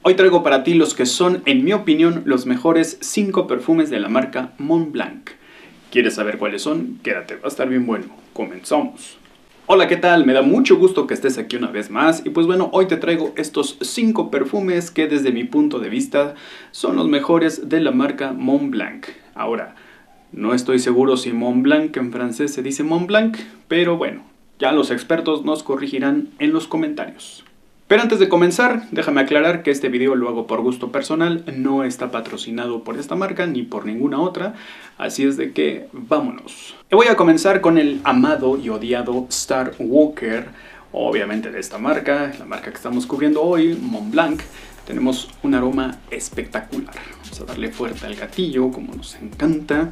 Hoy traigo para ti los que son, en mi opinión, los mejores 5 perfumes de la marca Montblanc. ¿Quieres saber cuáles son? Quédate, va a estar bien bueno. Comenzamos. Hola, ¿qué tal? Me da mucho gusto que estés aquí una vez más. Y pues bueno, hoy te traigo estos 5 perfumes que desde mi punto de vista son los mejores de la marca Montblanc. Ahora, no estoy seguro si Montblanc en francés se dice Montblanc, pero bueno, ya los expertos nos corregirán en los comentarios. Pero antes de comenzar, déjame aclarar que este video lo hago por gusto personal, no está patrocinado por esta marca ni por ninguna otra, así es de que vámonos. Y voy a comenzar con el amado y odiado Star Walker, obviamente de esta marca, la marca que estamos cubriendo hoy, Montblanc. Tenemos un aroma espectacular, vamos a darle fuerte al gatillo como nos encanta.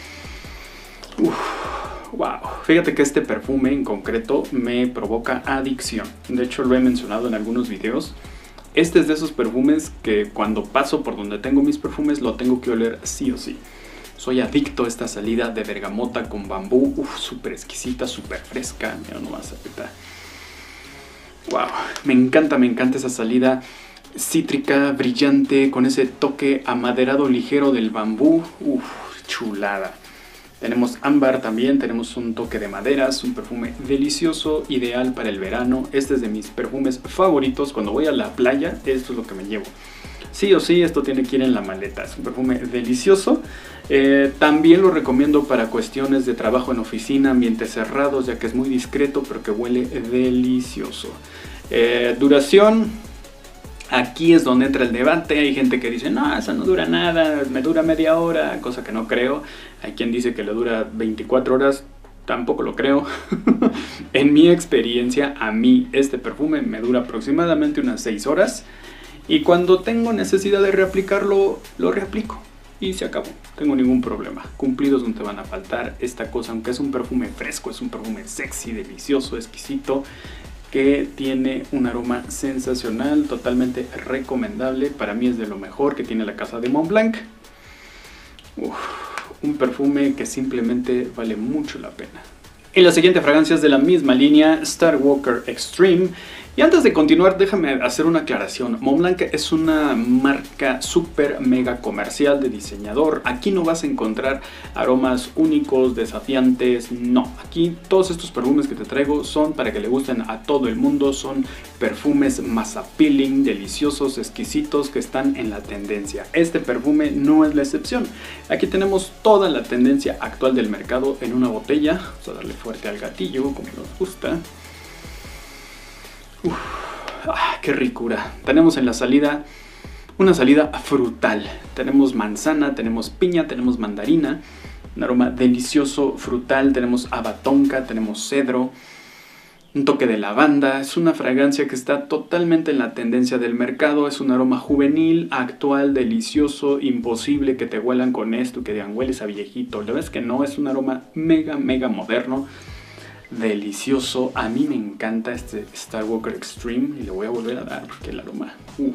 Wow, fíjate que este perfume en concreto me provoca adicción. De hecho lo he mencionado en algunos videos. Este es de esos perfumes que cuando paso por donde tengo mis perfumes lo tengo que oler sí o sí. Soy adicto a esta salida de bergamota con bambú. Súper exquisita, súper fresca. Mira nomás ahorita. Wow, me encanta esa salida cítrica, brillante, con ese toque amaderado ligero del bambú. Chulada. Tenemos ámbar también, tenemos un toque de maderas, un perfume delicioso, ideal para el verano. Este es de mis perfumes favoritos. Cuando voy a la playa, esto es lo que me llevo. Sí o sí, esto tiene que ir en la maleta. Es un perfume delicioso. También lo recomiendo para cuestiones de trabajo en oficina, ambientes cerrados, ya que es muy discreto, pero que huele delicioso. Duración. Aquí es donde entra el debate. Hay gente que dice, no, eso no dura nada, me dura media hora, cosa que no creo. Hay quien dice que le dura 24 horas, tampoco lo creo. En mi experiencia, a mí este perfume me dura aproximadamente unas 6 horas. Y cuando tengo necesidad de reaplicarlo, lo reaplico. Y se acabó, no tengo ningún problema. Cumplidos no te van a faltar. Esta cosa, aunque es un perfume fresco, es un perfume sexy, delicioso, exquisito, que tiene un aroma sensacional, totalmente recomendable. Para mí es de lo mejor que tiene la casa de Montblanc. Un perfume que simplemente vale mucho la pena. Y la siguiente fragancia es de la misma línea, Star Walker Extreme. Y antes de continuar, déjame hacer una aclaración. Montblanc es una marca súper mega comercial de diseñador. Aquí no vas a encontrar aromas únicos, desafiantes, no. Aquí todos estos perfumes que te traigo son para que le gusten a todo el mundo. Son perfumes más appealing, deliciosos, exquisitos, que están en la tendencia. Este perfume no es la excepción. Aquí tenemos toda la tendencia actual del mercado en una botella. Vamos a darle fuerte al gatillo como nos gusta. ¡Qué ricura! Tenemos en la salida una salida frutal. Tenemos manzana, tenemos piña, tenemos mandarina. Un aroma delicioso, frutal. Tenemos abatonca, tenemos cedro. Un toque de lavanda. Es una fragancia que está totalmente en la tendencia del mercado. Es un aroma juvenil, actual, delicioso. Imposible que te huelan con esto, que digan hueles a viejito. La verdad es que no, es un aroma mega moderno. Delicioso, a mí me encanta este Star Walker Extreme y le voy a volver a dar porque el aroma,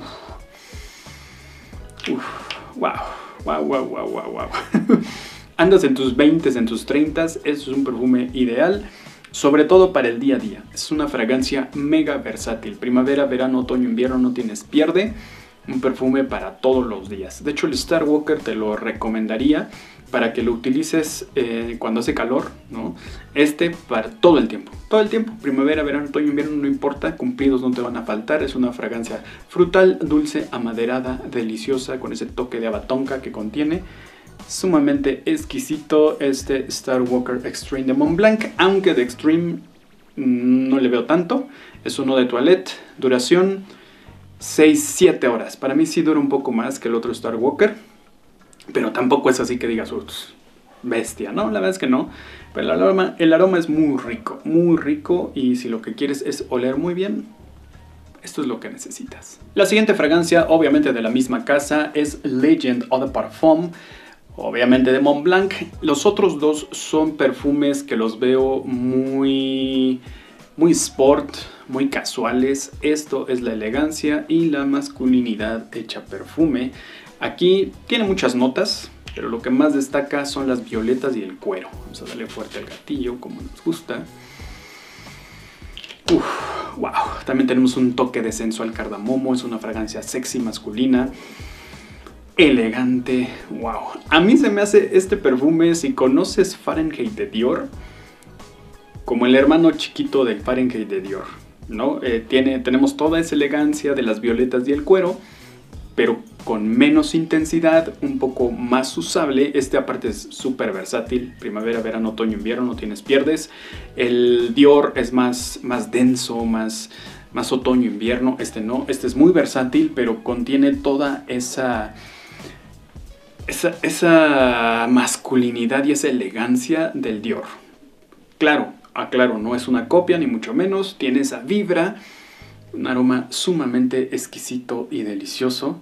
wow. Andas en tus 20s, en tus 30s, es un perfume ideal, sobre todo para el día a día. Es una fragancia mega versátil, primavera, verano, otoño, invierno, no tienes pierde. Un perfume para todos los días. De hecho, el Star Walker te lo recomendaría para que lo utilices cuando hace calor, ¿no? Para todo el tiempo. Todo el tiempo. Primavera, verano, otoño, invierno, no importa. Cumplidos no te van a faltar. Es una fragancia frutal, dulce, amaderada, deliciosa, con ese toque de abatonca que contiene. Sumamente exquisito este Star Walker Extreme de Montblanc. Aunque de Extreme no le veo tanto. Es uno de toilette. Duración 6-7 horas. Para mí sí dura un poco más que el otro Star Walker, pero tampoco es así que digas bestia, ¿no? La verdad es que no. Pero el aroma es muy rico, y si lo que quieres es oler muy bien, esto es lo que necesitas. La siguiente fragancia, obviamente de la misma casa, es Legend Eau de Parfum, obviamente de Montblanc. Los otros dos son perfumes que los veo muy sport, muy casuales. Esto es la elegancia y la masculinidad hecha perfume. Aquí tiene muchas notas, pero lo que más destaca son las violetas y el cuero. Vamos a darle fuerte al gatillo como nos gusta. Wow, también tenemos un toque de sensual cardamomo, es una fragancia sexy masculina, elegante, wow. A mí se me hace este perfume, si conoces Fahrenheit de Dior, como el hermano chiquito del Fahrenheit de Dior, ¿no? Tenemos toda esa elegancia de las violetas y el cuero, pero con menos intensidad, un poco más usable. Este aparte es súper versátil, primavera, verano, otoño, invierno, no tienes pierdes. El Dior es más denso, más otoño, invierno. Este no, este es muy versátil, pero contiene toda esa masculinidad y esa elegancia del Dior. Claro, aclaro, no es una copia ni mucho menos, tiene esa vibra, un aroma sumamente exquisito y delicioso.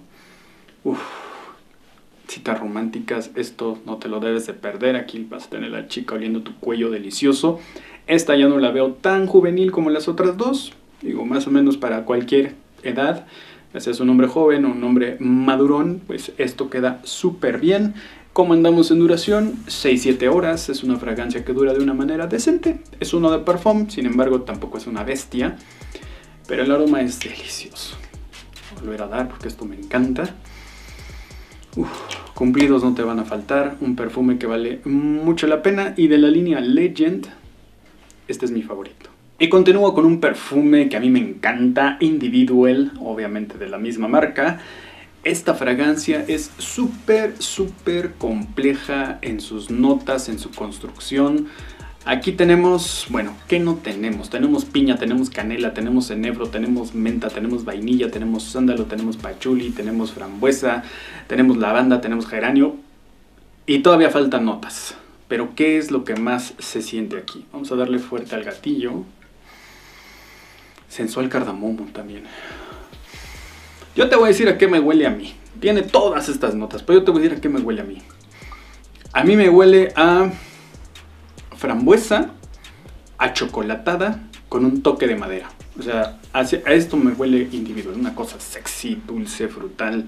Citas románticas, esto no te lo debes de perder. Aquí vas a tener a la chica oliendo tu cuello delicioso. Esta ya no la veo tan juvenil como las otras dos, digo, más o menos para cualquier edad. Ya seas un hombre joven o un hombre madurón, pues esto queda súper bien. ¿Cómo andamos en duración? 6-7 horas, es una fragancia que dura de una manera decente. Es uno de parfum, sin embargo tampoco es una bestia, pero el aroma es delicioso. Volver a dar porque esto me encanta. Cumplidos no te van a faltar, un perfume que vale mucho la pena, y de la línea Legend, este es mi favorito. Y continúo con un perfume que a mí me encanta, Individual, obviamente de la misma marca. Esta fragancia es súper compleja en sus notas, en su construcción. Aquí tenemos, bueno, ¿qué no tenemos? Tenemos piña, tenemos canela, tenemos enebro, tenemos menta, tenemos vainilla, tenemos sándalo, tenemos pachuli, tenemos frambuesa, tenemos lavanda, tenemos geranio y todavía faltan notas. Pero ¿qué es lo que más se siente aquí? Vamos a darle fuerte al gatillo. Sensual cardamomo también. Yo te voy a decir a qué me huele a mí. Tiene todas estas notas, pero yo te voy a decir a qué me huele a mí. A mí me huele a frambuesa, achocolatada, con un toque de madera. O sea, a esto me huele Individual. Una cosa sexy, dulce, frutal.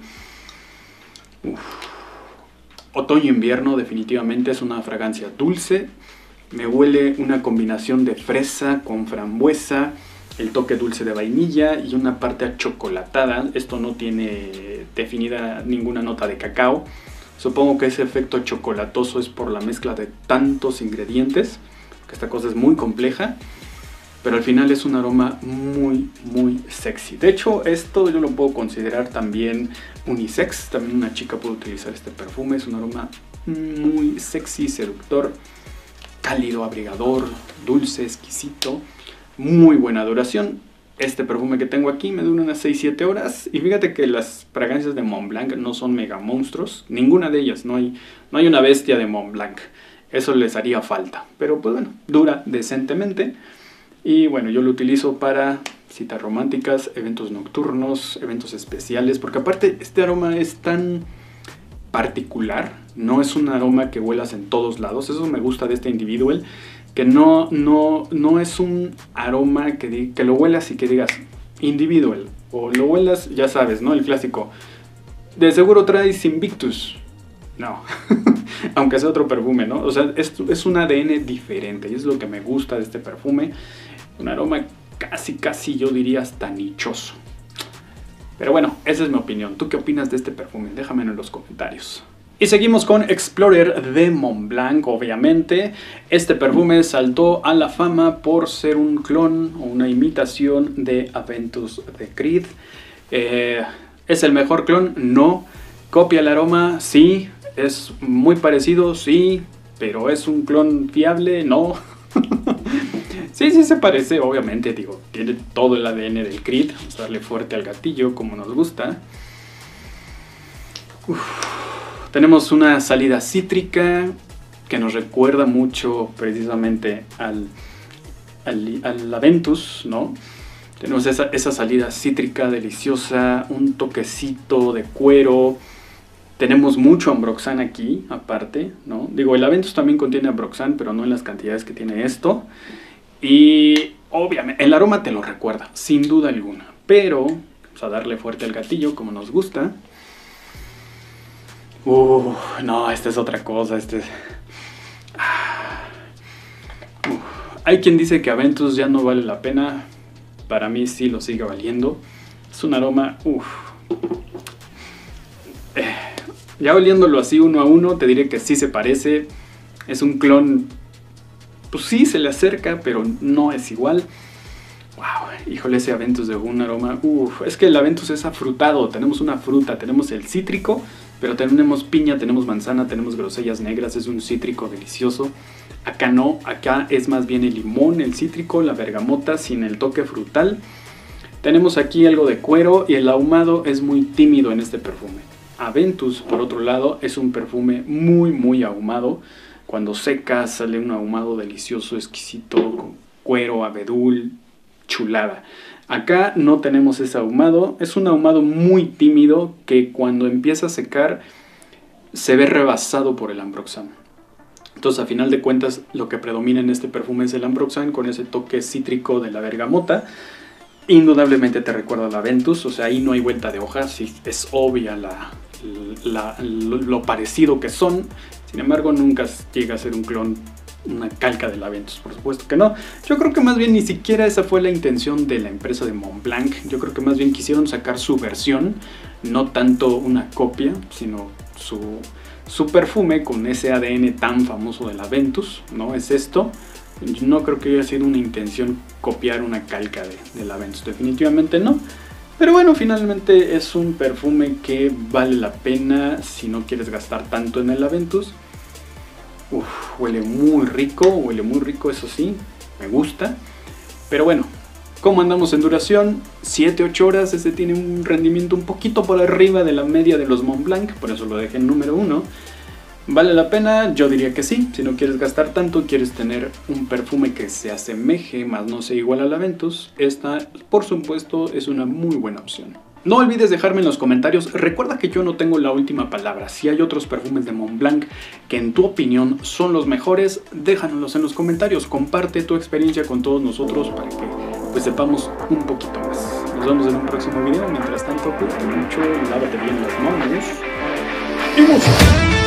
Otoño-invierno definitivamente es una fragancia dulce. Me huele una combinación de fresa con frambuesa, el toque dulce de vainilla y una parte achocolatada. Esto no tiene definida ninguna nota de cacao. Supongo que ese efecto chocolatoso es por la mezcla de tantos ingredientes, que esta cosa es muy compleja, pero al final es un aroma muy sexy. De hecho, esto yo lo puedo considerar también unisex. También una chica puede utilizar este perfume. Es un aroma muy sexy, seductor, cálido, abrigador, dulce, exquisito, muy buena duración. Este perfume que tengo aquí me dura unas 6-7 horas. Y fíjate que las fragancias de Montblanc no son mega monstruos. Ninguna de ellas. No hay una bestia de Montblanc. Eso les haría falta. Pero pues bueno, dura decentemente. Y bueno, yo lo utilizo para citas románticas, eventos nocturnos, eventos especiales. Porque aparte este aroma es tan particular. No es un aroma que huelas en todos lados. Eso me gusta de este Individual. Que no es un aroma que lo huelas y que digas Individual. O lo huelas, ya sabes, ¿no? El clásico. De seguro traes Invictus. No. Aunque sea otro perfume, ¿no? O sea, es un ADN diferente. Y es lo que me gusta de este perfume. Un aroma casi yo diría hasta nichoso. Pero bueno, esa es mi opinión. ¿Tú qué opinas de este perfume? Déjamelo en los comentarios. Y seguimos con Explorer de Montblanc, obviamente. Este perfume saltó a la fama por ser un clon o una imitación de Aventus de Creed. ¿Es el mejor clon? No. ¿Copia el aroma? Sí. ¿Es muy parecido? Sí. ¿Pero es un clon fiable? No. Sí se parece, obviamente, digo, tiene todo el ADN del Creed. Vamos a darle fuerte al gatillo como nos gusta. Tenemos una salida cítrica que nos recuerda mucho precisamente al Aventus, ¿no? Tenemos esa salida cítrica deliciosa, un toquecito de cuero. Tenemos mucho Ambroxan aquí, aparte, ¿no? Digo, el Aventus también contiene Ambroxan, pero no en las cantidades que tiene esto. Y obviamente el aroma te lo recuerda, sin duda alguna. Pero vamos a darle fuerte al gatillo como nos gusta. No, esta es otra cosa. Hay quien dice que Aventus ya no vale la pena. para mí sí lo sigue valiendo. Es un aroma, uff. Ya oliéndolo así uno a uno, te diré que sí se parece. Es un clon, pues sí se le acerca, pero no es igual. Wow, híjole, ese Aventus de un aroma. Uff, es que el Aventus es afrutado. Tenemos una fruta, tenemos el cítrico, pero tenemos piña, tenemos manzana, tenemos grosellas negras. Es un cítrico delicioso. Acá no, acá es más bien el limón, el cítrico, la bergamota sin el toque frutal. Tenemos aquí algo de cuero y el ahumado es muy tímido en este perfume. Aventus, por otro lado, es un perfume muy ahumado. Cuando seca sale un ahumado delicioso, exquisito, con cuero, abedul, chulada. Acá no tenemos ese ahumado, es un ahumado muy tímido que cuando empieza a secar se ve rebasado por el ambroxan. Entonces, a final de cuentas, lo que predomina en este perfume es el ambroxan con ese toque cítrico de la bergamota. Indudablemente te recuerda al Aventus, o sea, ahí no hay vuelta de hoja, sí, es obvia lo parecido que son. Sin embargo, nunca llega a ser un clon, una calca del Aventus, por supuesto que no. Yo creo que más bien ni siquiera esa fue la intención de la empresa de Montblanc. Yo creo que más bien quisieron sacar su versión, no tanto una copia, sino su perfume con ese ADN tan famoso del Aventus, ¿no? Es esto. No creo que haya sido una intención copiar una calca del Aventus, definitivamente no. Pero bueno, finalmente es un perfume que vale la pena si no quieres gastar tanto en el Aventus. Uf, huele muy rico, eso sí, me gusta. Pero bueno, ¿cómo andamos en duración? 7-8 horas, este tiene un rendimiento un poquito por arriba de la media de los Montblanc, por eso lo dejé en número 1. ¿Vale la pena? Yo diría que sí. Si no quieres gastar tanto, quieres tener un perfume que se asemeje, más no sea igual al Aventus, esta, por supuesto, es una muy buena opción. No olvides dejarme en los comentarios, recuerda que yo no tengo la última palabra. Si hay otros perfumes de Montblanc que en tu opinión son los mejores, déjanoslos en los comentarios. Comparte tu experiencia con todos nosotros para que pues sepamos un poquito más. Nos vemos en un próximo video. Mientras tanto, cuídate mucho, lávate bien las manos y mucho.